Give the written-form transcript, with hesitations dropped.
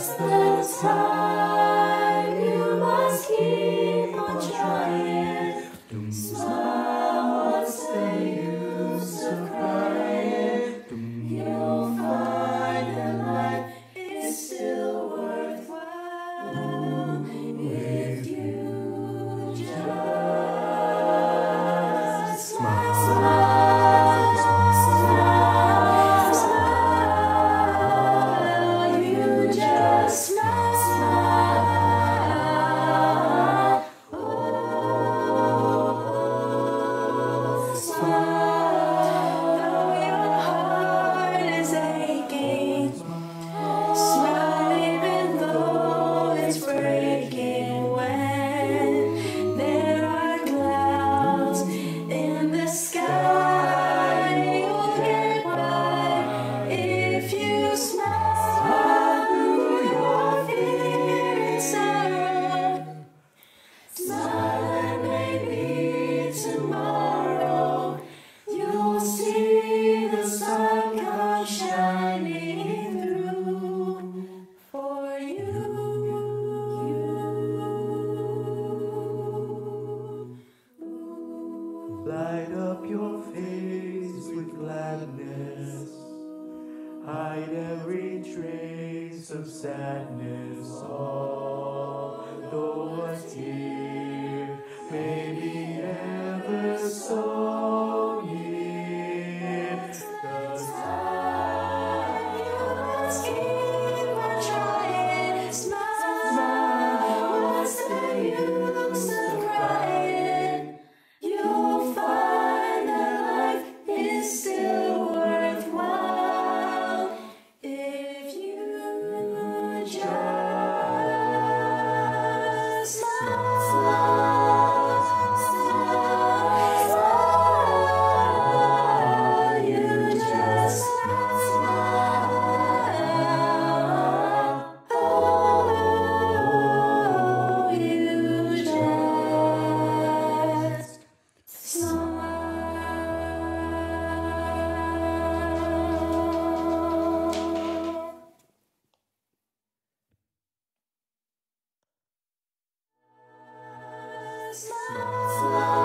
the time. You must keep on trying. Smile, what's the use of crying? You'll find that life is still worthwhile if you just smile. Light up your face with gladness, hide every trace of sadness, although what's here may be ever so near. The time you must keep on trying. Smile, what's the use of crying? You'll find that life is still worthwhile if you just smile. You just smile. Oh, you just smile.